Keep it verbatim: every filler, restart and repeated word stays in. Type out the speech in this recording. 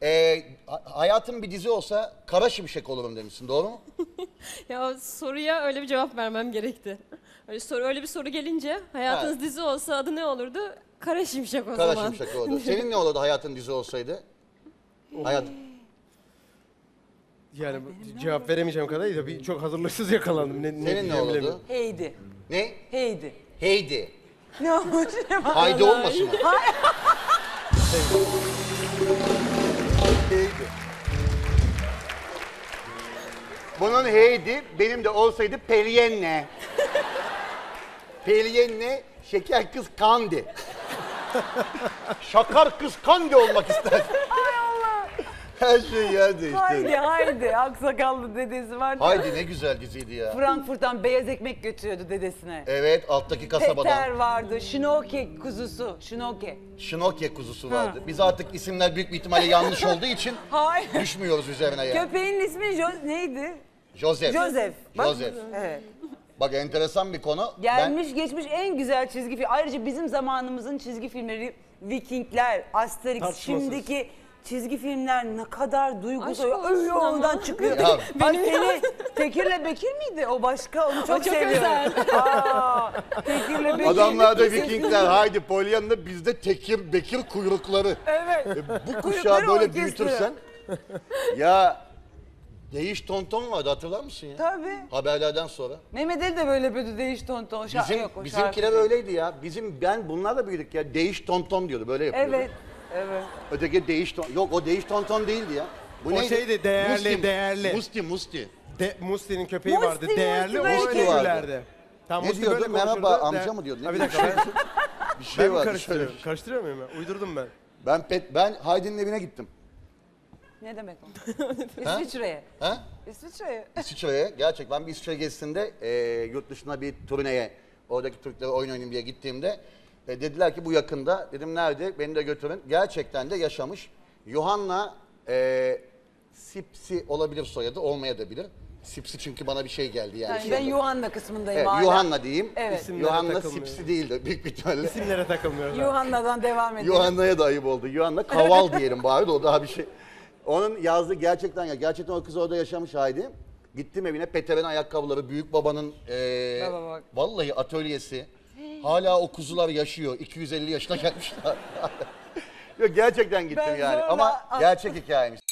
Ee, ha- hayatım bir dizi olsa Kara Şimşek olurum demişsin, doğru mu? Ya soruya öyle bir cevap vermem gerekti. Öyle soru öyle bir soru gelince hayatınız Evet. dizi olsa adı ne olurdu? Kara Şimşek o Kara zaman. Şimşek olurdu. Senin ne olurdu hayatın dizi olsaydı? Hayat. Yani cevap veremeyeceğim kadar iyi de bir çok hazırlıksız yakalandım. Ne, Senin ne diyeceğimi olurdu? bilemiyorum. Heydi. Ne? Heydi. Heidi. Ne olmuş? Haydi olmasın mı? Heidi. Bunun Heidi, benim de olsaydı Perienne. Perienne, şeker kız Kandi. Şakar kız Kandi olmak ister. Her şey yer değişti. Haydi haydi. Aksakallı dedesi vardı. ya. Haydi ne güzel diziydi ya. Frankfurt'tan beyaz ekmek götürüyordu dedesine. Evet, alttaki kasabadan. Peter vardı. Şinoke kuzusu. Şinoke. Şinokye kuzusu vardı. Biz artık isimler büyük bir ihtimalle yanlış olduğu için Hayır. düşmüyoruz üzerine yani. Köpeğin ismi Jo- neydi? Joseph. Joseph. Bak- Joseph. Evet. Bak enteresan bir konu. Gelmiş geçmiş en güzel çizgi film. Ayrıca bizim zamanımızın çizgi filmleri Vikingler, Asterix, Tartışmasız. şimdiki çizgi filmler ne kadar duygusal. Aşk olsun Öyle oradan ama. çıkıyor. Ya, Ay seni Tekir'le Bekir miydi? O başka onu çok, çok seviyorum. özel. Aa, Tekir'le Bekir. Adamlarda Vikingler, haydi Polyan'da, bizde Tekir, Bekir kuyrukları. Evet. E, bu Kuyrukları kuşağı böyle orkestra. büyütürsen. Ya Değiş Tonton vardı, hatırlar mısın ya? Tabii. Haberlerden sonra. Mehmet Ali de böyle böyle değiş tonton. Şa- Bizim, yok, o bizimkiler şarkı. öyleydi ya. Bizim, ben bunlarla büyüdük ya. Değiş Tonton diyordu, böyle yapıyordu. Evet. Evet. Öteki Değiş Tonton. Yok, o Değiş Tonton değildi ya. Bu O şeydi, değerli, değerli. Musti, Musti. De, Musti'nin köpeği Musti, vardı. Musti Değerli belki. o öykülerdi. Tam Ne Musti diyordu? böyle Merhaba, konuşurdu. amca De- mı diyordu? Ne Ha, bir diyordu? dakika ben, Bir şey ben mi vardı, karıştırıyorum? şöyle. Karıştırıyor muyum ben? Uydurdum ben. Ben pet, ben Haydi'nin evine gittim. Ne demek o? İsviçre'ye. Ha? İsviçre'ye. İsviçre'ye, gerçek ben bir İsviçre gezisinde e, yurt dışına bir turneye, oradaki Türklere oyun oynayayım diye gittiğimde e, dediler ki bu yakında. Dedim nerede? Beni de götürün. Gerçekten de yaşamış. Johanna e, Sipsi olabilir soyadı, olmayabilir. Sipsi çünkü bana bir şey geldi yani. Yani Şey ben oldu. Johanna kısmındayım Evet, hala. Johanna diyeyim. Evet. İsimlere Johanna takılmıyor. Sipsi değildi büyük bir ihtimalle. İsimlere takılmıyoruz. abi. Johanna'dan devam edelim. Johanna'ya da ayıp oldu. Johanna Kaval diyelim bari de o daha bir şey. Onun yazdığı gerçekten ya gerçekten o kız orada yaşamış Haydi. Gittim evine, Peter'in ayakkabıları, büyük babanın eee, Baba bak. vallahi atölyesi. Hala o kuzular yaşıyor. iki yüz elli yaşına gelmişler. Yok gerçekten gittim Ben yani zorla- ama gerçek hikayeymiş.